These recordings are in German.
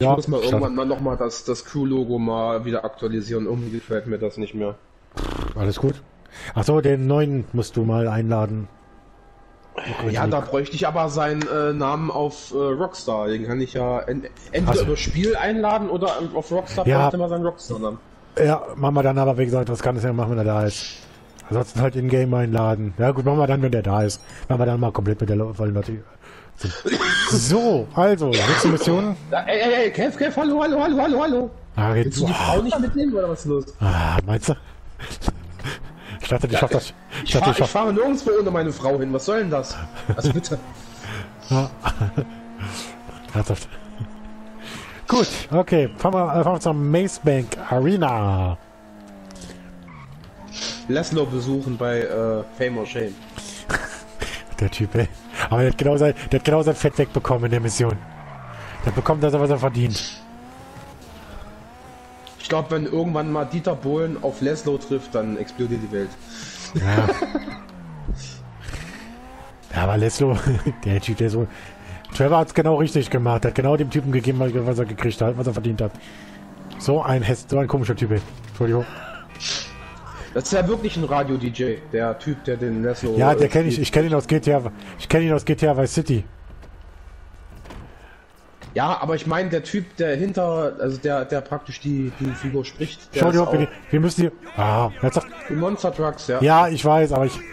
Ja, muss mal irgendwann mal nochmal das Crew-Logo mal wieder aktualisieren. Irgendwie gefällt mir das nicht mehr. Alles gut. Achso, den neuen musst du mal einladen. Ja, da bräuchte ich aber seinen Namen auf Rockstar. Den kann ich ja entweder über Spiel einladen oder auf Rockstar bräuchte man seinen Rockstar-Namen. Ja, machen wir dann aber, wie gesagt, das kann es ja machen, wenn er da ist. Ansonsten halt in-game einladen. Ja gut, machen wir dann, wenn der da ist. Machen wir dann mal komplett mit der vollen Leute. So, also, nächste Mission. Ey, Kev, hallo. Ah, Willst du die Frau nicht mitnehmen oder was ist los? Ah, meinst du? Ich dachte, ich schaff das. Ich fahre nirgendwo ohne meine Frau hin. Was soll denn das? Also bitte. Ja. Herzhaft. Gut, okay. Fahren wir zur Maze Bank Arena. Laszlo besuchen bei Fame or Shame. Der Typ, ey. Aber der hat genau sein Fett wegbekommen in der Mission. Der bekommt das, was er verdient. Ich glaube, wenn irgendwann mal Dieter Bohlen auf Laszlo trifft, dann explodiert die Welt. Ja. Ja, aber Laszlo, der Typ, der so... Trevor hat es genau richtig gemacht. Er hat genau dem Typen gegeben, was er gekriegt hat, was er verdient hat. So ein komischer Typ, ey. Entschuldigung. Das ist ja wirklich ein Radio-DJ, der Typ, der den Laszlo... Ja, der kenne ich. Ich kenne ihn aus GTA. Ich kenne ihn aus GTA Vice City. Ja, aber ich meine, der Typ, der also der praktisch die Figur spricht. Der Entschuldigung, wir müssen hier... Ah, ernsthaft? Die Monster Trucks, ja. Ja, ich weiß, aber ich...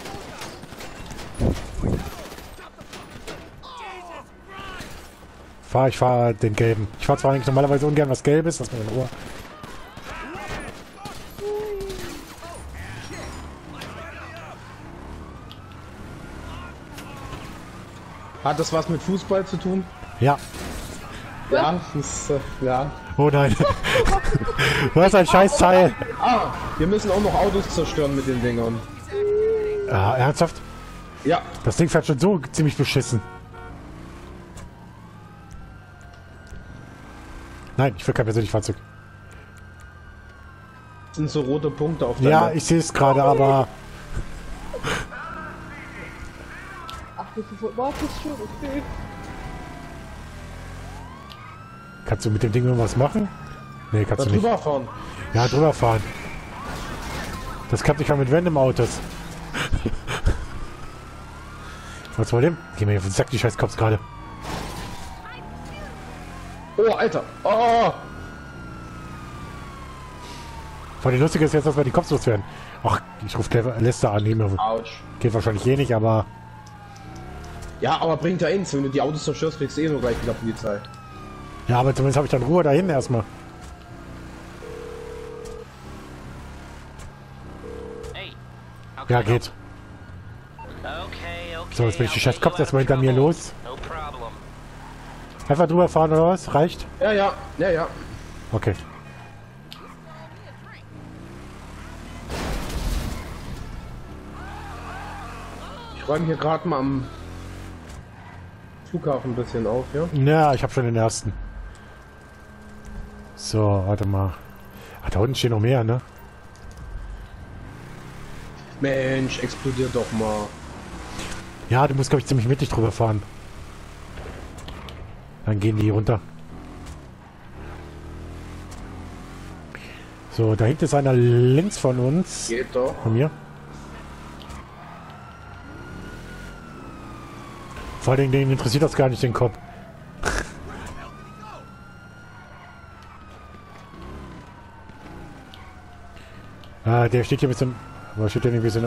Ich fahre den gelben. Ich fahre zwar eigentlich normalerweise ungern was Gelbes, lass mir in Ruhe. Hat das was mit Fußball zu tun? Ja. Ja, das ist, ja. Oh nein. Du hast ein Scheißteil. Ah, wir müssen auch noch Autos zerstören mit den Dingern. Ah, ernsthaft? Ja. Das Ding fährt schon so ziemlich beschissen. Nein, ich will kein persönliches Fahrzeug. Das sind so rote Punkte auf der Ja, Map. ich sehe es gerade, aber... Ach, du wartest schon, okay. Kannst du mit dem Ding irgendwas machen? Nee, kannst Da du nicht. drüber fahren. Ja, drüber fahren. Das klappt nicht mal mit Random Autos. Was war dem? Geh mir auf den Sack, die scheiß Cops gerade. Oh, Alter. Oh. Vor allem lustig ist jetzt, dass wir die Cops loswerden. Ach, ich rufe Lester an. Autsch. Geht wahrscheinlich eh nicht, aber... Ja, aber bringt ja nichts. Wenn du die Autos zerstörst, kriegst du eh nur gleich wieder Polizei. Ja, aber zumindest habe ich dann Ruhe dahin erstmal. Ja, geht. So, jetzt bin ich die scheiß Cops erstmal hinter mir los. Einfach drüber fahren oder was? Reicht? Ja. Okay. Ich räume hier gerade mal am Flughafen ein bisschen auf, ja? Ja, ich habe schon den ersten. So, warte mal. Ach, da unten stehen noch mehr, ne? Mensch, explodiert doch mal. Ja, du musst, glaube ich, ziemlich mittig drüber fahren. Dann gehen die runter. So, da hinten ist einer links von uns. Geht doch. Von mir. Vor allem, den interessiert das gar nicht, den Kopf. Ah, der steht hier ein bisschen... Aber steht der nicht ein bisschen...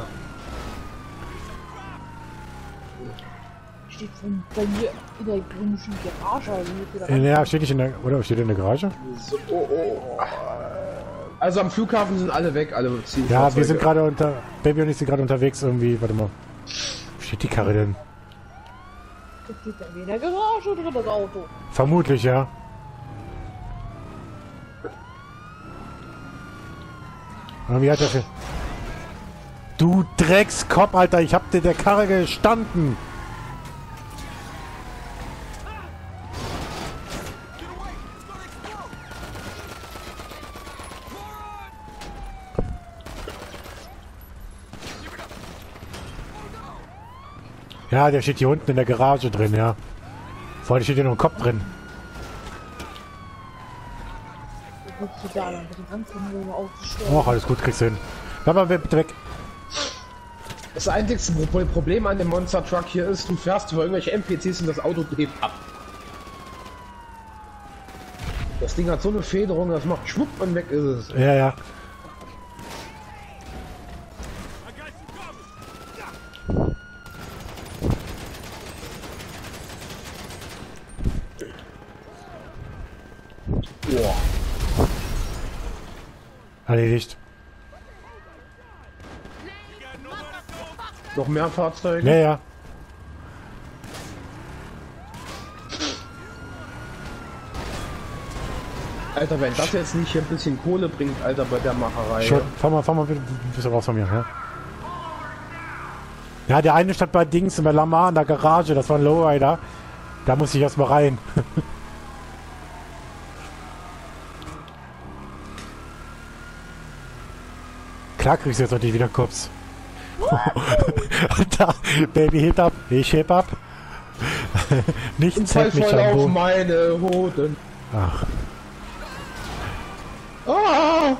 Steht bei mir in der komischen Garage. Also Ja, steht nicht in der... Oder steht in der Garage? So, oh. Also am Flughafen sind alle weg, alle ziehen Ja, Fahrzeuge. wir sind gerade unter... Baby und ich sind gerade unterwegs irgendwie... Warte mal. Wo steht die Karre denn? Das steht bei mir in der Garage drin, das Auto. Vermutlich, ja. Und wie hat der... Du Dreckskopf, Alter! Ich hab dir der Karre gestanden! Ja, der steht hier unten in der Garage drin, ja. Vorne steht hier noch ein Kopf drin. total an, mit den Anfängen aufzustellen. Ach, alles gut, kriegst du hin. Bleib mal bitte weg. Das einzige Problem an dem Monster Truck hier ist, du fährst über irgendwelche NPCs und das Auto hebt ab. Das Ding hat so eine Federung, das macht schwupp und weg ist es. Ja, ja. Boah. Erledigt. Noch mehr Fahrzeuge? Ja, ja. Alter, wenn das jetzt nicht hier ein bisschen Kohle bringt, Alter, bei der Macherei. Schon, fahr mal bitte ein bisschen raus von mir, ja? Ja, der eine stand bei Dings bei Lamar in der Garage, das war ein Lowrider. Da muss ich erstmal rein. Klar kriegst du jetzt natürlich wieder Cops. Da, Baby, hebt ab, ich heb ab. Nichts hält mich voll am auf Boden. meine Hoden. Ach, Ah!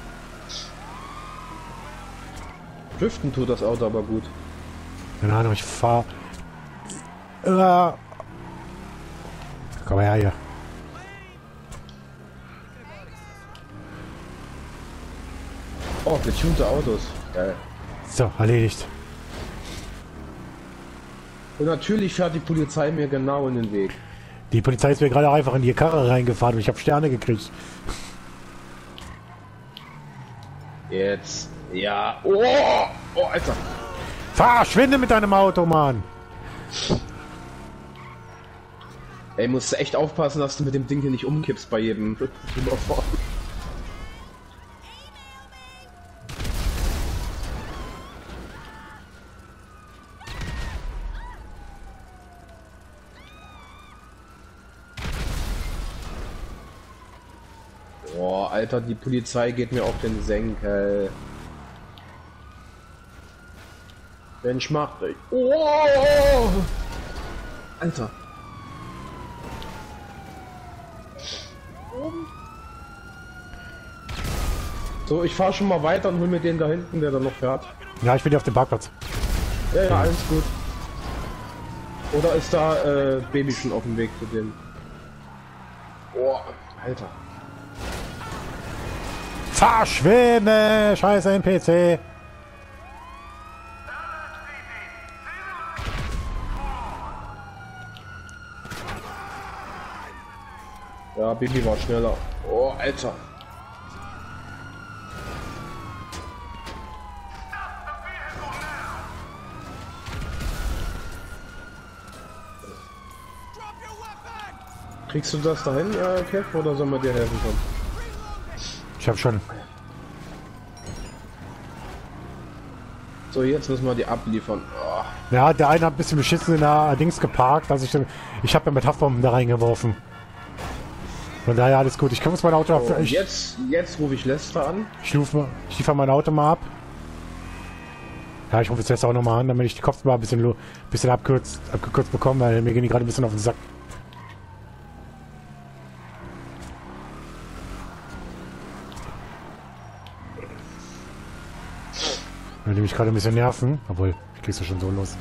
Lüften tut das Auto aber gut. keine Ahnung, ich fahr. Komm mal her hier. Oh, getunte Autos. Geil. So, erledigt. Und natürlich fährt die Polizei mir genau in den Weg. Die Polizei ist mir gerade einfach in die Karre reingefahren und ich habe Sterne gekriegt. Jetzt. Ja. Oh! Oh, Alter. Verschwinde mit deinem Auto, Mann! Ey, musst du echt aufpassen, dass du mit dem Ding hier nicht umkippst bei jedem Überfahren. Boah, Alter, die Polizei geht mir auf den Senkel. Mensch, macht euch. Oh! Alter. So, ich fahre schon mal weiter und hol mir den da hinten, der da noch fährt. Ja, ich bin hier auf dem Parkplatz. Ja, ja, alles gut. Oder ist da Baby schon auf dem Weg zu dem? Oh, Alter. Verschwinde! Scheiße NPC! Ja, Baby war schneller. Oh, Alter. Kriegst du das dahin, Kev, oder soll man dir helfen kommen? Ich hab schon. So, jetzt müssen wir die abliefern. Oh. Ja, der eine hat ein bisschen beschissen in der Dings geparkt, dass ich habe ja mit Haftbomben da reingeworfen. Von daher alles gut. Ich muss mein Auto Oh, jetzt rufe ich Lester an. Ich liefere mein Auto mal ab. Ja, ich rufe jetzt Lester auch nochmal an, damit ich die Kopfball ein bisschen abgekürzt bekomme, weil mir gehen die gerade ein bisschen auf den Sack. Weil die mich gerade ein bisschen nerven, obwohl ich krieg's ja schon so los.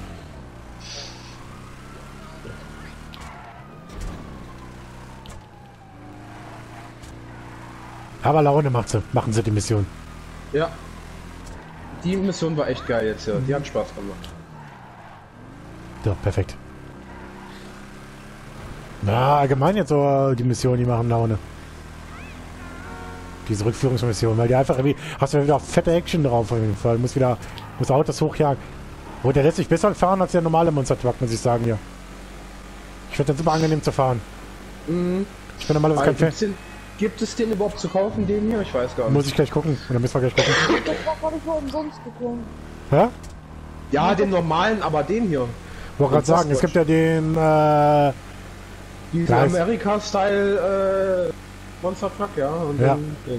Aber Laune machen sie die Mission. Ja. Die Mission war echt geil jetzt, ja. Die hat Spaß gemacht. Ja, perfekt. Na, allgemein jetzt so die Mission, die machen Laune. Diese Rückführungsmission, weil die einfach irgendwie, hast du wieder fette Action drauf auf jeden Fall. Muss Autos hochjagen. Oh, der lässt sich besser fahren als der normale Monster Truck, muss ich sagen, hier. Ich finde das super angenehm zu fahren. Mhm. Ich bin normalerweise kein Fan. Gibt es den überhaupt zu kaufen, den hier? Ich weiß gar nicht. Muss ich gleich gucken, oder müssen wir gleich gucken. Das habe ich mal umsonst bekommen. Ja? Ja, den normalen, aber den hier. Ich wollte gerade sagen, es gibt ja den, Diesen Amerika-Style, Monster Truck, ja. Und ja. den hier.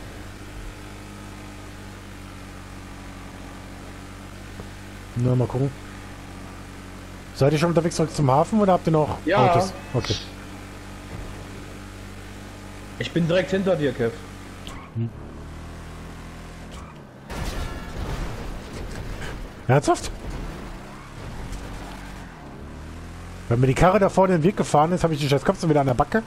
Na, mal gucken. Seid ihr schon unterwegs zurück zum Hafen oder habt ihr noch Ja. Autos? Okay. Ich bin direkt hinter dir, Kev. Ernsthaft? Wenn mir die Karre da vorne in den Weg gefahren ist, habe ich die scheiß Kopf wieder an der Backe.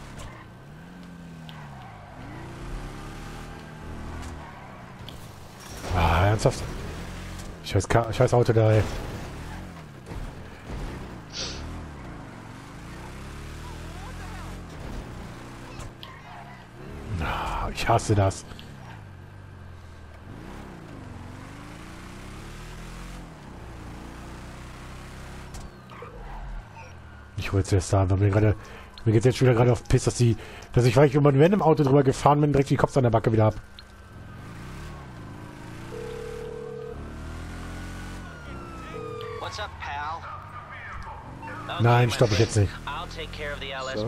Ah, ernsthaft? Scheiß Auto da, ey. Ah, ich hasse das. Ich wollte es jetzt da, aber mir geht's jetzt schon wieder gerade auf den Piss, dass ich, weil ich über ein random Auto drüber gefahren bin, direkt die Kopf an der Backe wieder hab. Nein, stopp ich jetzt nicht. So.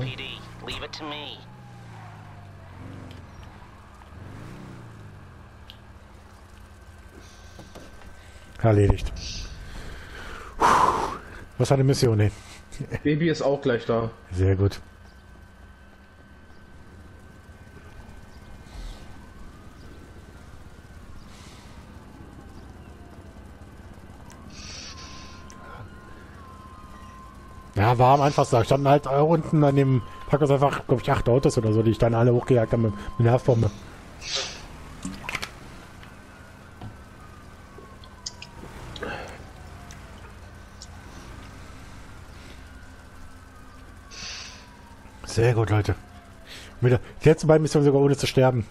Erledigt. Was war eine Mission, ey? Baby ist auch gleich da. Sehr gut. Ja, war am einfachsten. Da standen halt unten an dem Parkhaus einfach, glaube ich, 8 Autos oder so, die ich dann alle hochgejagt habe mit Nervbombe. Sehr gut, Leute. Die letzten beiden Missionen sogar ohne zu sterben.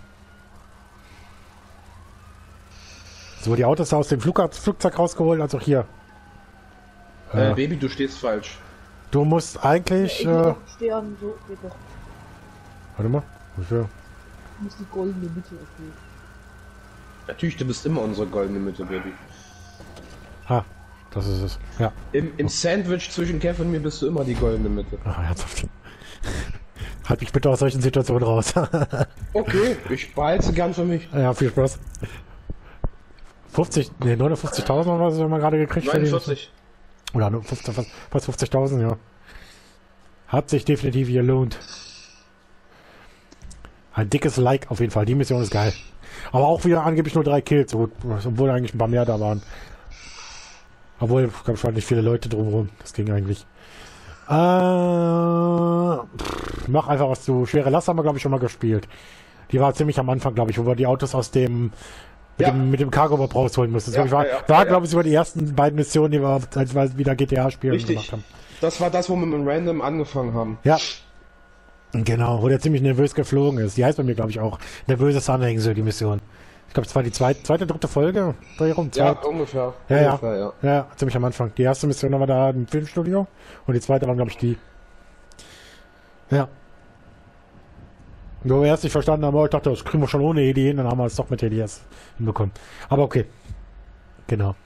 So, die Autos aus dem Flugzeug rausgeholt, also hier. Baby, du stehst falsch. Du musst eigentlich... Stern, so geht doch. Warte mal. Wofür? Du musst die goldene Mitte erfüllen. Natürlich, du bist immer unsere goldene Mitte, Baby. Ah, das ist es. Ja. Im Sandwich zwischen Kev und mir bist du immer die goldene Mitte. Ach, ernsthaft. Halt mich bitte aus solchen Situationen raus. Okay, ich behalte sie gern für mich. Ja, viel Spaß. 59.000 oder was haben wir gerade gekriegt? 49. Oder 50, fast 50.000, ja. Hat sich definitiv gelohnt. Ein dickes Like auf jeden Fall. Die Mission ist geil. Aber auch wieder angeblich nur 3 Kills, obwohl eigentlich ein paar mehr da waren. Obwohl, es gab schon nicht viele Leute drumherum. Das ging eigentlich. Mach einfach was zu. Schwere Last haben wir, glaube ich, schon mal gespielt. Die war ziemlich am Anfang, glaube ich, wo wir die Autos aus dem mit dem Cargo-Bob rausholen mussten. Das war glaube ich, sogar die ersten beiden Missionen, die wir als wir wieder GTA spielen gemacht haben. Das war das, wo wir mit Random angefangen haben. Ja. Genau, wo der ziemlich nervös geflogen ist. Die heißt bei mir, glaube ich, auch Nervöses Anhängsel, die Mission. Ich glaube, es war die zweite, dritte Folge. Ja, ungefähr. Ja, ziemlich am Anfang. Die erste Mission haben wir da im Filmstudio und die zweite war, glaube ich, die. Ja. Wo wir erst nicht verstanden haben, ich dachte, das kriegen wir schon ohne Ideen, dann haben wir es doch mit EDS hinbekommen. Aber okay. Genau.